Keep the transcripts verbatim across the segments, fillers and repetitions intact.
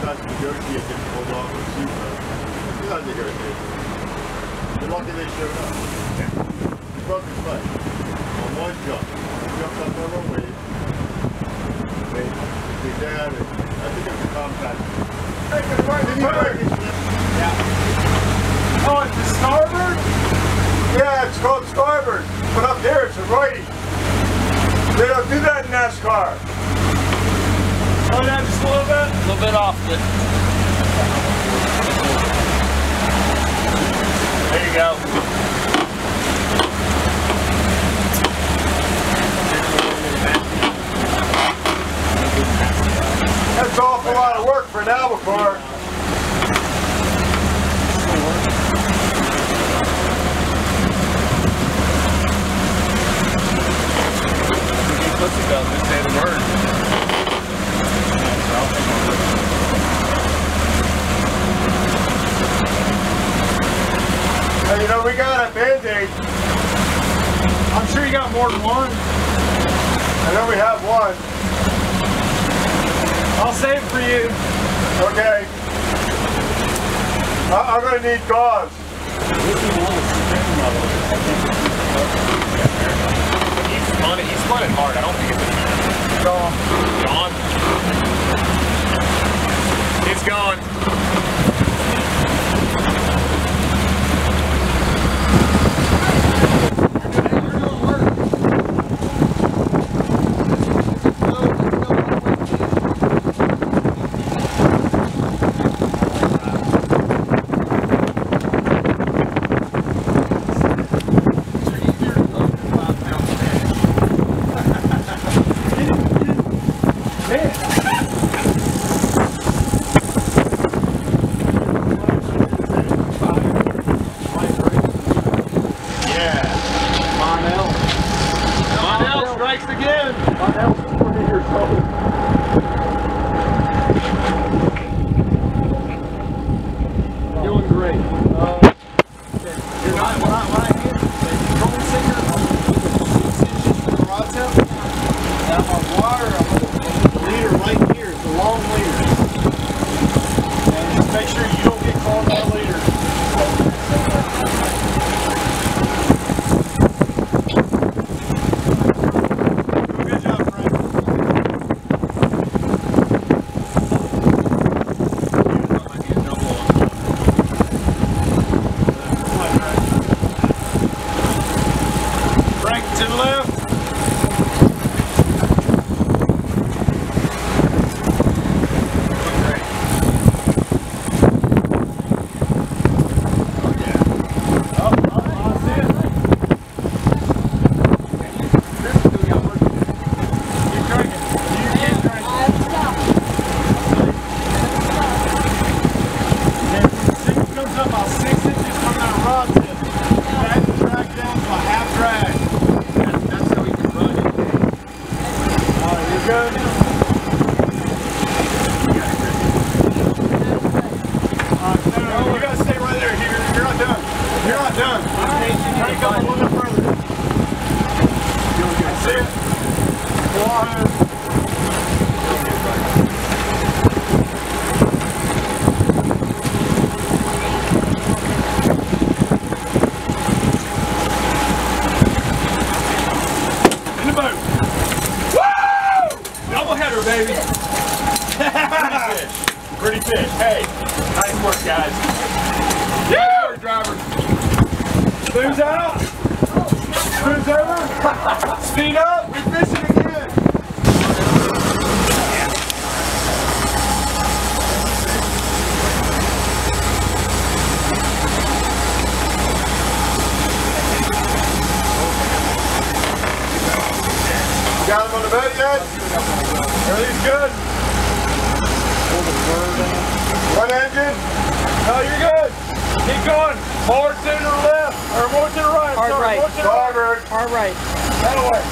tried to negotiate getting pulled off with a seatbelt. You're not negotiating. You're lucky they showed up. He broke his leg on one jump. He jumped up over a wave. Wait, he's down, and I think it was a compact. Hey, good morning. Yeah. Oh, it's the starboard? Yeah, it's called starboard. But up there, it's a righty. They don't do that in NASCAR. Oh, now just a little bit? A little bit off it. There you go. That's an awful lot of work for an Albacore. Pussy belt, just say the word. Hey, you know, we got a Band-Aid. I'm sure you got more than one. I know we have one. I'll save it for you. Okay. I I'm going to need gauze. He's spun it. He spun it hard. I don't think it's gone. Gone. It's gone. Again. My house is twenty years old. Doing great. Uh, you're not, when I, when I hit the control singer with the rod tip, and I'm on water, I'm on the leader right here, it's a long leader. And just make sure you don't get caught by the leader. To the left. Good. You gotta stay right there. You're, you're not done. You're not done. Crank up a little bit further. That's it. Go on. In the boat. Doubleheader, baby. Pretty fish. Pretty fish. Hey, nice work, guys. Nice work, driver. Spoons out. Spoons over. Speed up. We're fishing again. Got him on the boat yet? Everything's good. One engine? No, you're good. Keep going. More to the left, or more to the right. Hard Sorry, right. more to the Starboard. Hard right. That way.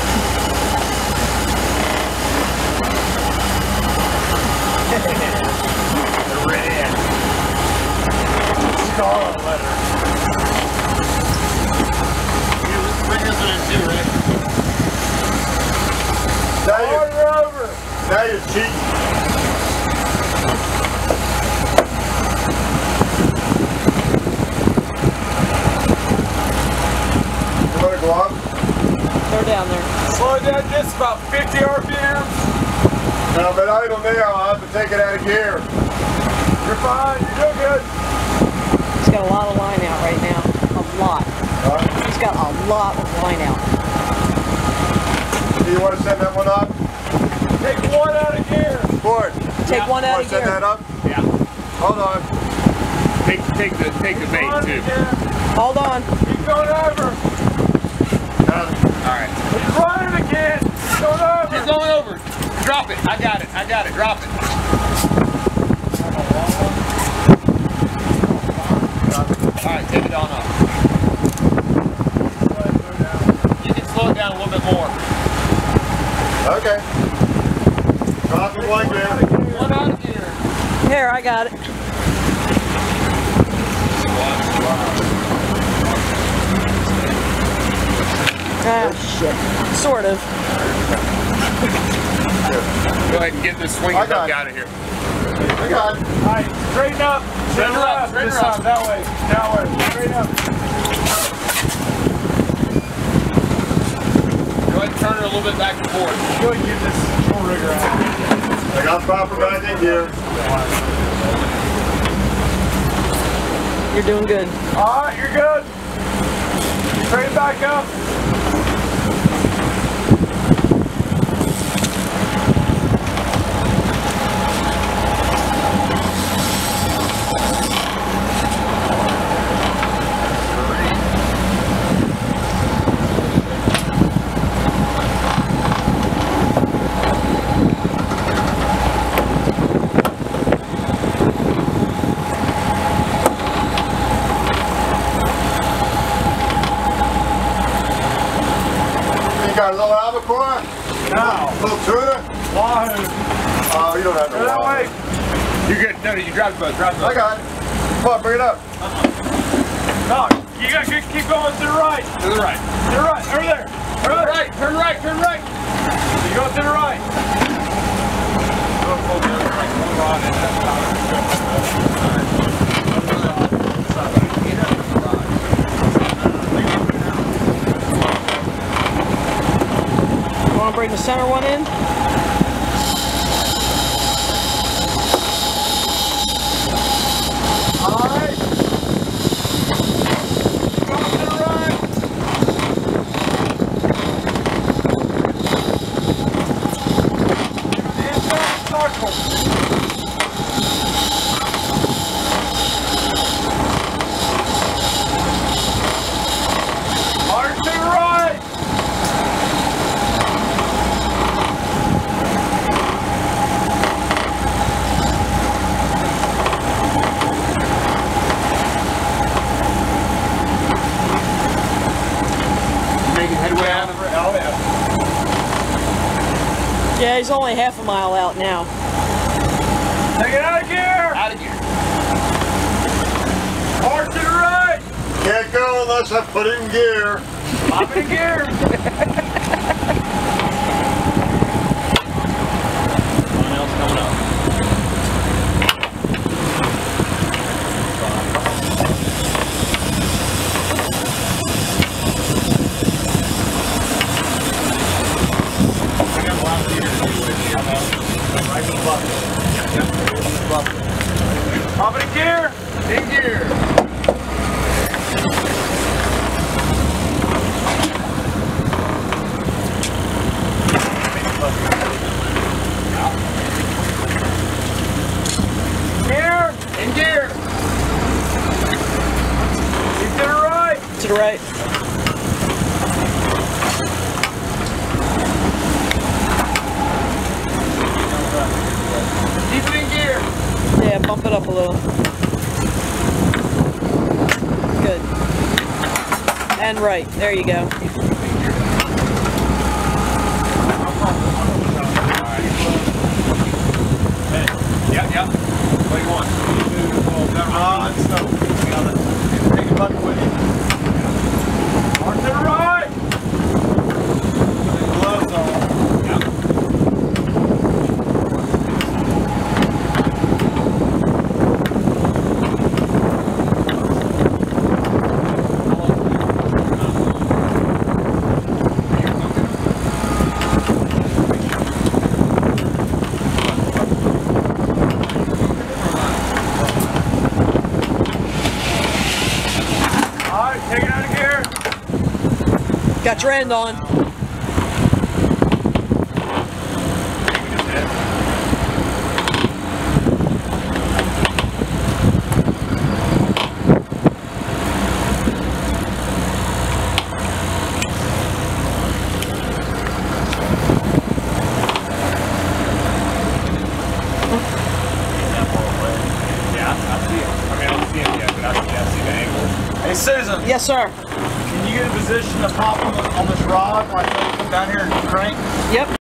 The red. Scarlet letter. Bring this one in too, Rick. Now you're over. Now you're cheating. down there. Slow down just about fifty R P M. Now, if it idle now, I'll have to take it out of gear. You're fine. You're doing good. He's got a lot of line out right now. A lot. All right. He's got a lot of line out. Do you want to send that one up? Take one out of gear. Ford. Take Yeah. one You out want of to send gear. that up? Yeah. Hold on. Take take the take the bait One too. again. Hold on. Keep going over. Now, All right. He's running again. Keep going over. He's going over. Drop it. I got it. I got it. Drop it. All right. Take it on off. You can slow it down a little bit more. okay. Drop it one gear. One out of gear. Here, I got it. Ah, shit. Sort of. Go ahead and get this swing I hook got it. out of here. I got it. All right, straighten up. Straighten her up, straighten This her up. side, that way. That way. Straighten up. Go ahead and turn her a little bit back and forth. Go ahead and get this full rigger out. I got proper back in gear. You're doing good. All right, you're good. Straighten back up. You got a little albacore? Now. Little tuna? Wahoo. Oh, you don't have no Go that wahoo. way. You good? No, you drop the boat. Drop the boat. I got it. Come on, bring it up. No, you got to keep going to the right. To the right. To the right. Over there. Over Turn there. right. Turn right. Turn right. You go to the right. You want to bring the center one in? All right. Go to the right. Inside circle. Hard to the right. Making headway out of it. Oh, yeah. Yeah, he's only half a mile out now. Take it out of gear. Out of gear. Hard to the right. Can't go unless I put it in gear. Pop it in gear. Someone else coming up. Pop it in gear. In gear. Gear. In gear. Keep to the right. To the right. Keep it in gear. Yeah, bump it up a little. Good. And right. There you go. Yep, yep. What do you want? Ah, it's no. Take a bucket with you. Hard to the right. Gloves on. Got your end on. Hey Susan, Yes, sir. can you get a position to pop on, the, on this rod when I come down here and crank? Yep.